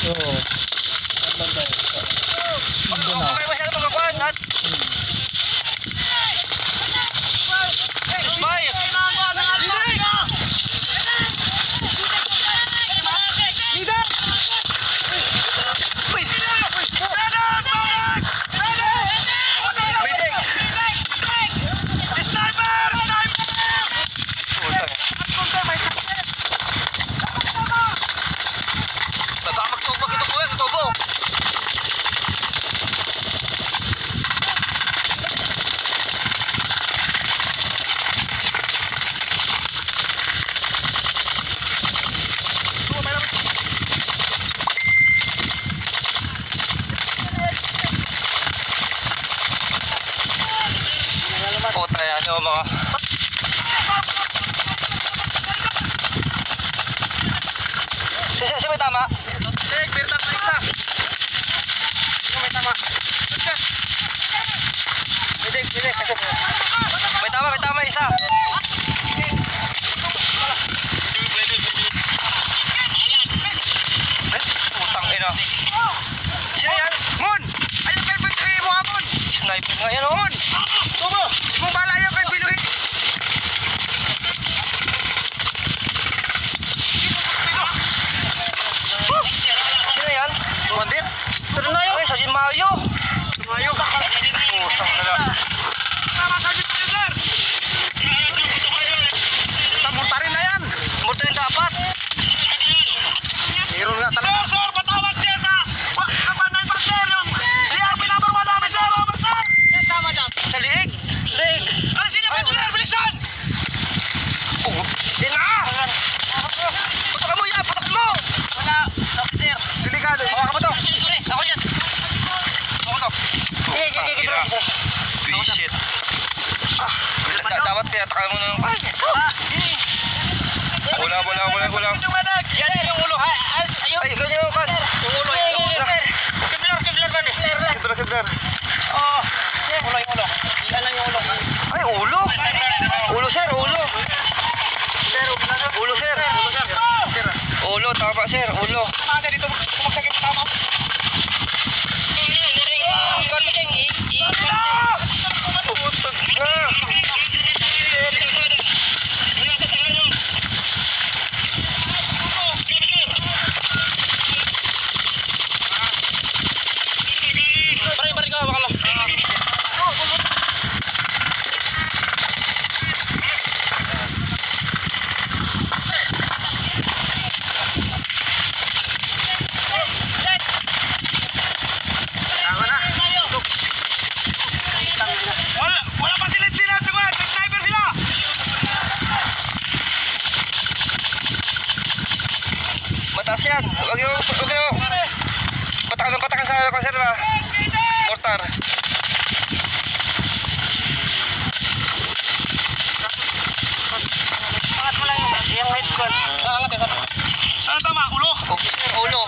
Oo. Ang banda yun. Doon na. Okay, masyado magakuan at Ismail! Leader! mga may tama? May tama. May tama isa. Putang ina. Sino yan? Mon! Ayun kay Piluhi mo hapon! Sniper nga yan, Mon! Tumo! Bumala yan kay Piluhi! Sino yan? Bandit? Pero na yun! Ay, Sajin Mayo! Mayo ka! Pusang nila! Tama, Sajin Mayo! Murtarin na yan! Murtarin dapat! Meron nga talaga! Sir! Patawag siya sa kapanay parter yun! Kaya pinabarwa namin sir! Sir! Tama daw! Sa liig! Liig! Ano sino ba ito sir? Bilisan! Di na! Patak mo yan! Patak mo! Wala! Sir! Delikado! Hawakan mo to! Ako dyan! Ako to! Bisit! Dapat kaya takal mo na ng wala. Yan yung ulo. Ay, ganyan yung kan. Yung ulo. Kibler. Oo. Ulo. Yan lang yung ulo. Ay, ulo. Ulo, sir. Ulo, sir. Ulo, tama, sir. Ulo. Dito, kumagsagin mo tama. Putag na. Mataas yan. Huwag yung patakan sa konserva. Mortar. Angat mo lang yung head gun. Angat yan. Saan tama? Ulo? Ulo.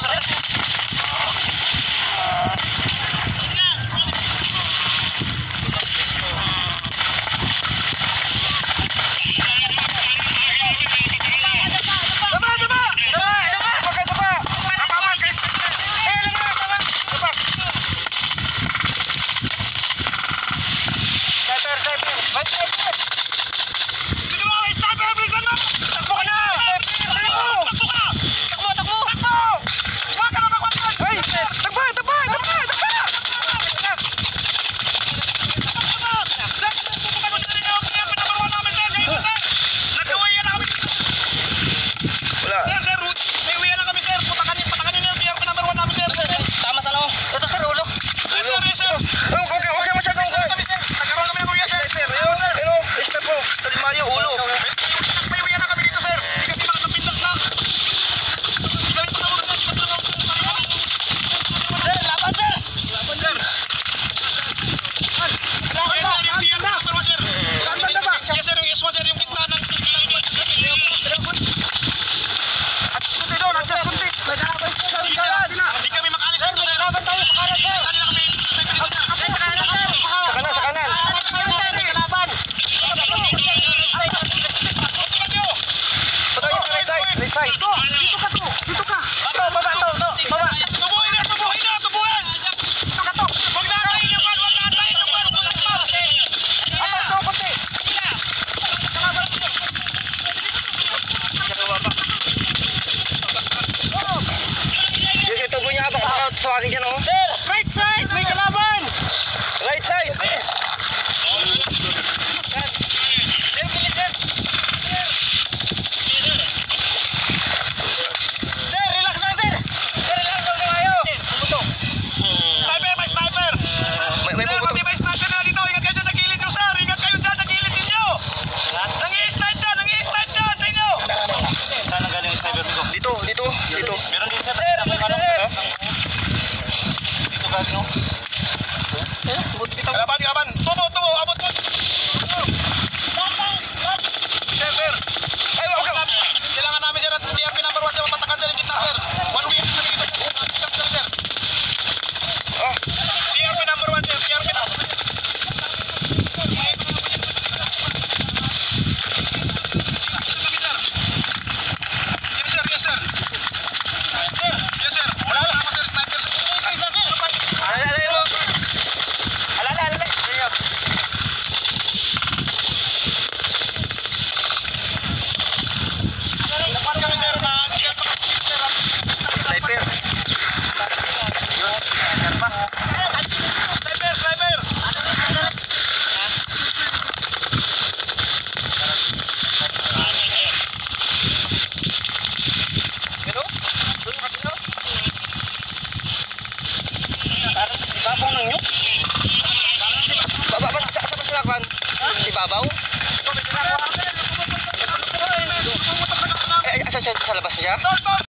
ibabaw? Ito, may ginagawa kami. Sa labas na siya? Tol,